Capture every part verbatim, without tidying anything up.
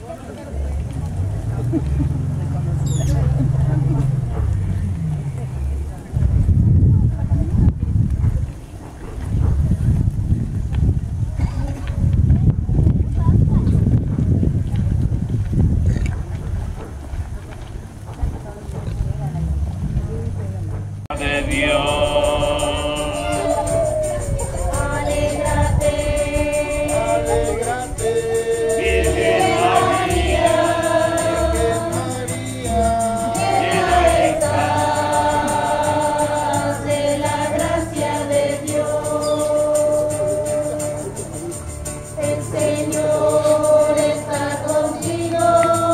De Dios, alégrate, alégrate, Virgen María, Virgen María, llena estás de la gracia de Dios. El Señor está contigo,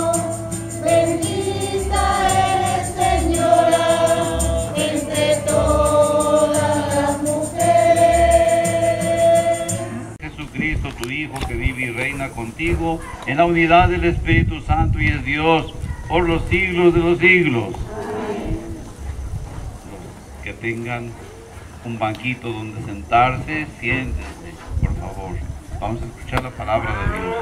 bendita eres, Señora, entre todas las mujeres. Jesucristo, tu Hijo, que vive y reina contigo en la unidad del Espíritu Santo y es Dios por los siglos de los siglos. Los que tengan un banquito donde sentarse, siéntense, por favor. Vamos a escuchar la palabra de Dios.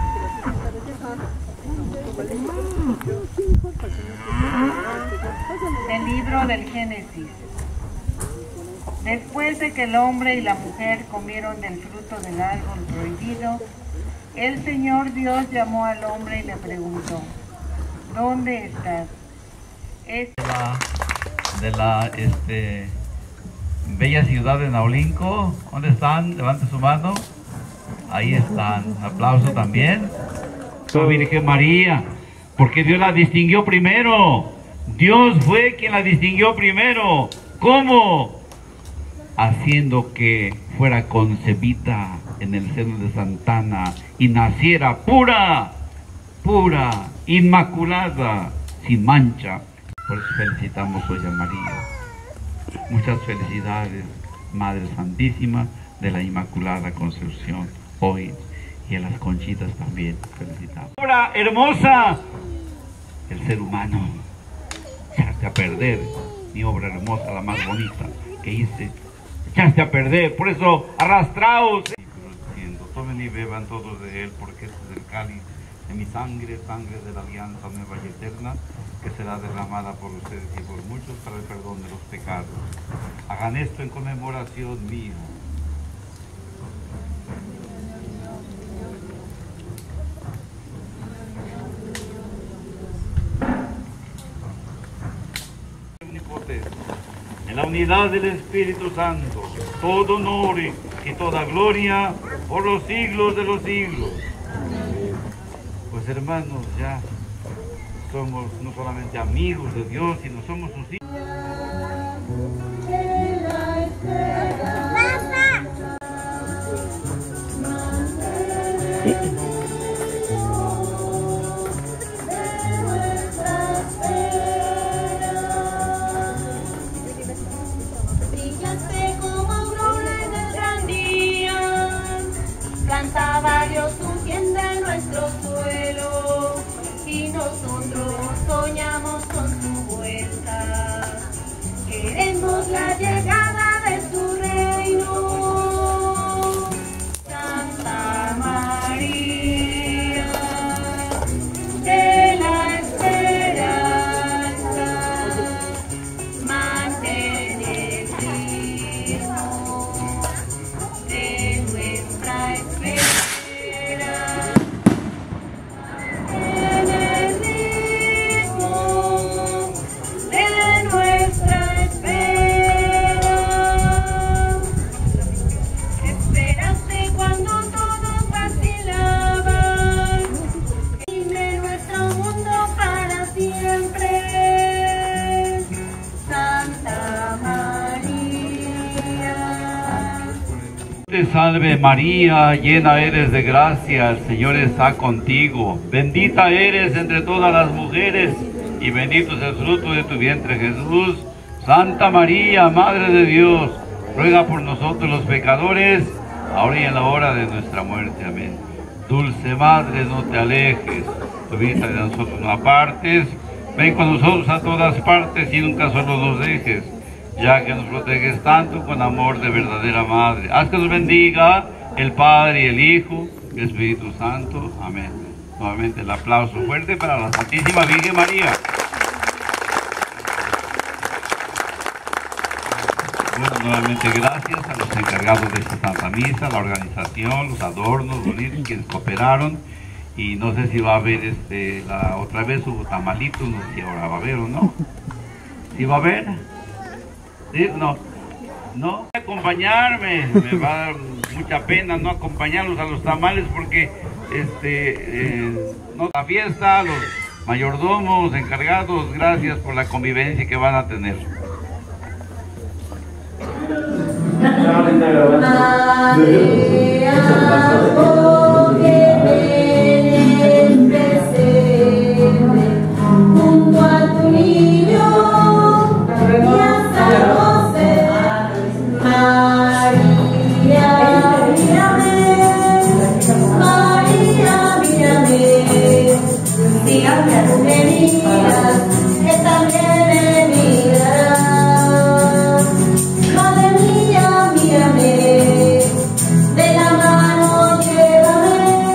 Del libro del Génesis. Después de que el hombre y la mujer comieron del fruto del árbol prohibido, el Señor Dios llamó al hombre y le preguntó: ¿dónde estás? Es De la, de la este, bella ciudad de Naulinco, ¿dónde están? Levanten su mano. Ahí están. Un aplauso también. La Virgen María, porque Dios la distinguió primero. Dios fue quien la distinguió primero. ¿Cómo? Haciendo que fuera concebida en el seno de Santana y naciera pura, pura, inmaculada, sin mancha. Por eso felicitamos hoy a María. Muchas felicidades, Madre Santísima de la Inmaculada Concepción, hoy, y a las conchitas también felicitamos. Obra hermosa, el ser humano, echaste a perder, mi obra hermosa, la más bonita que hice, echaste a perder, por eso arrastraos. Tomen y beban todos de él, porque este es el cáliz de mi sangre, sangre de la alianza nueva y eterna, que será derramada por ustedes y por muchos para el perdón de los pecados. Hagan esto en conmemoración mía. En la unidad del Espíritu Santo, todo honor y toda gloria por los siglos de los siglos. Pues hermanos, ya somos no solamente amigos de Dios, sino somos sus hijos. Brillaste como aurora en el gran día, plantaba Dios su tienda en nuestro suelo, y nosotros soñamos con su vuelta. Queremos la llegada de su reino. Santa María, de la esperanza, mantén el ritmo de nuestra espera. En el ritmo de nuestra espera. Esperaste cuando todos vacilaban, y de nuestro mundo para siempre. Santa María. Te salve María, llena eres de gracia, el Señor está contigo. Bendita eres entre todas las mujeres y bendito es el fruto de tu vientre Jesús. Santa María, Madre de Dios, ruega por nosotros los pecadores, ahora y en la hora de nuestra muerte. Amén. Dulce Madre, no te alejes, tu vista de nosotros no apartes. Ven con nosotros a todas partes y nunca solo nos dejes, ya que nos proteges tanto con amor de verdadera Madre. Haz que nos bendiga el Padre y el Hijo y el Espíritu Santo. Amén. Nuevamente el aplauso fuerte para la Santísima Virgen María. Bueno, nuevamente gracias a los encargados de esta Santa Misa, la organización, los adornos, bonitos, quienes cooperaron. Y no sé si va a haber, este, la otra vez hubo tamalitos, no sé si ahora va a haber o no. ¿Sí va a haber? ¿Sí? No. No. Acompañarme, me va a dar mucha pena no acompañarlos a los tamales porque este, eh, no, la fiesta, los mayordomos, encargados, gracias por la convivencia que van a tener. Junto a tu niño y hasta doce María, mírame, María, mírame, si hablas me miras, que también me mirarás. Madre mía, mírame, de la mano llévame.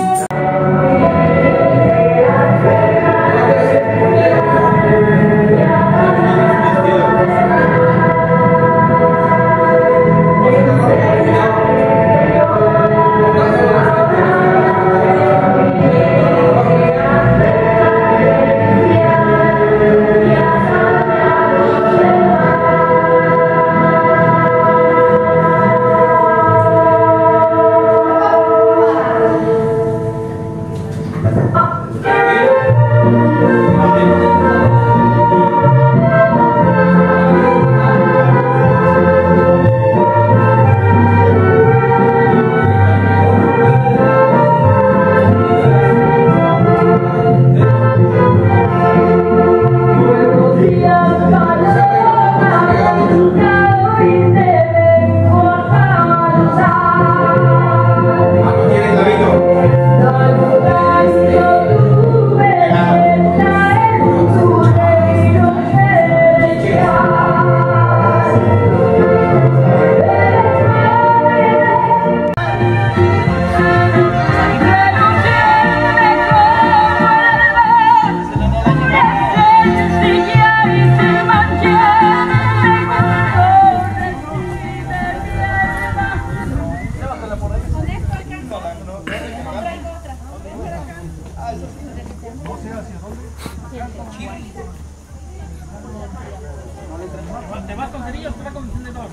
¿Te vas con cerillos o te vas con encendedor?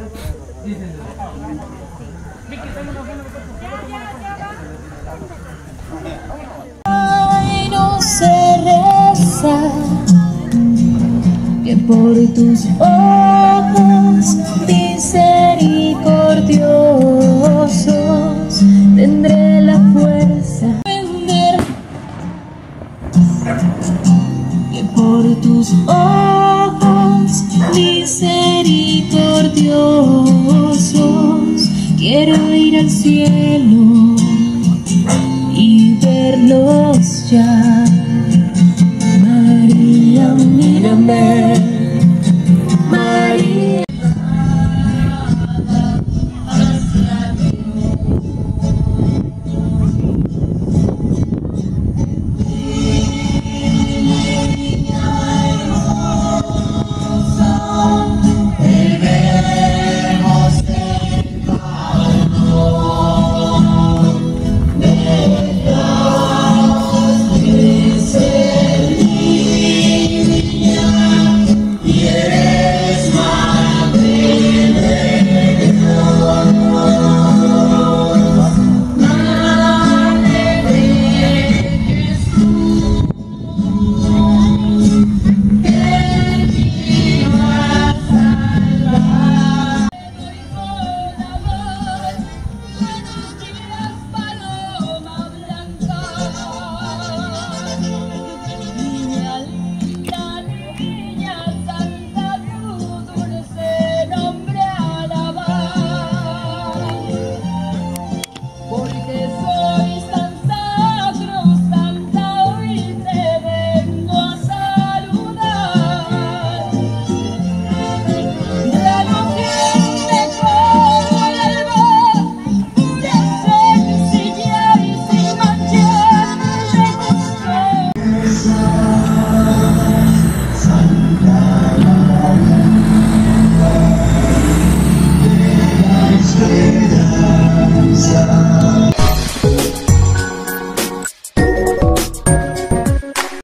Ay, no se reza que por tus ojos misericordiosos tendré la fuerza de vender, que por tus ojos misericordiosos quiero ir al cielo y verlos ya.